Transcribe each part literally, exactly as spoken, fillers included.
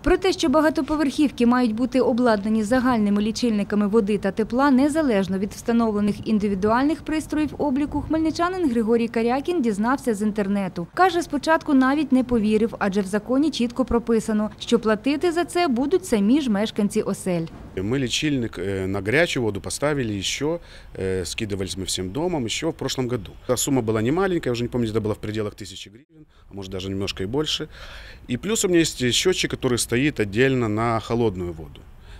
Про те, що багатоповерхівки мають бути обладнані загальними лічильниками води та тепла, незалежно від встановлених індивідуальних пристроїв обліку, хмельничанин Григорій Карякін дізнався з інтернету. Каже, спочатку навіть не повірив, адже в законі чітко прописано, що платити за це будуть самі ж мешканці осель. Мы лечильник на горячую воду поставили еще, скидывались мы всем домом еще в прошлом году. Сумма была не маленькая, уже не помню, это было в пределах тысячи гривен, а может даже немножко и больше. И плюс у меня есть счетчик, который стоит отдельно на холодную воду.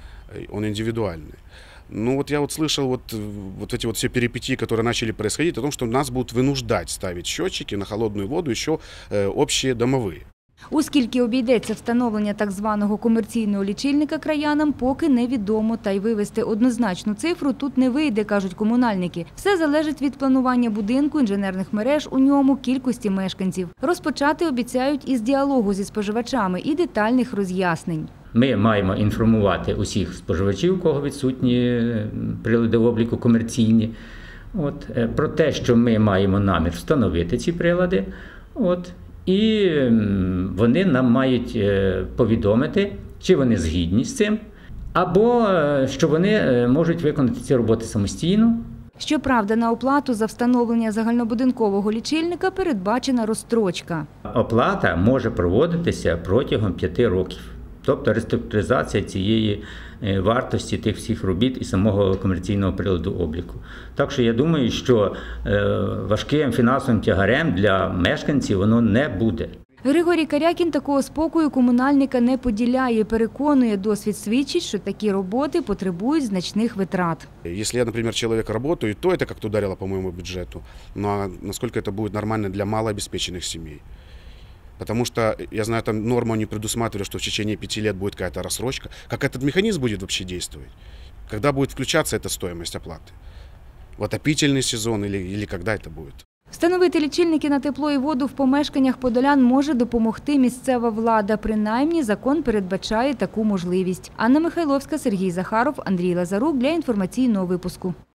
Он индивидуальный. Ну вот я вот слышал вот, вот эти вот все перипетии, которые начали происходить, о том, что нас будут вынуждать ставить счетчики на холодную воду еще общие домовые. У скільки обійдеться встановлення так званого комерційного лічильника краянам, поки невідомо, та й вивести однозначну цифру тут не вийде, кажуть комунальники. Все залежить від планування будинку, інженерних мереж у ньому, кількості мешканців. Розпочати обіцяють із діалогу зі споживачами і детальних роз'яснень. Ми маємо інформувати усіх споживачів, у кого відсутні прилади обліку комерційні, от, про те, що ми маємо намір встановити ці прилади. От, І вони нам мають повідомити, чи вони згідні з цим, або що вони можуть виконати ці роботи самостійно. Щоправда, на оплату за встановлення загальнобудинкового лічильника передбачена розстрочка. Оплата може проводитися протягом п'яти років. Тобто реструктуризація цієї вартості тих всіх робіт і самого комерційного приладу обліку. Так що я думаю, що важким фінансовим тягарем для мешканців воно не буде. Григорій Карякін такого спокою комунальника не поділяє. Переконує, досвід свідчить, що такі роботи потребують значних витрат. Якщо я, наприклад, чоловік працюю, то це як-то ударило по моєму бюджету. Но наскільки це буде нормально для малообеспечених сімей? Потому что, я знаю, там норма не предусматривает, что в течение пяти лет будет какая-то рассрочка. Как этот механизм будет вообще действовать? Когда будет включаться эта стоимость оплаты? В отопительный сезон или, или когда это будет? Встановити лічильники на тепло і воду в помешканнях подолян може допомогти місцева влада. Принаймні, закон передбачає таку можливість. Анна Михайловська, Сергій Захаров, Андрій Лазарук для інформаційного випуску.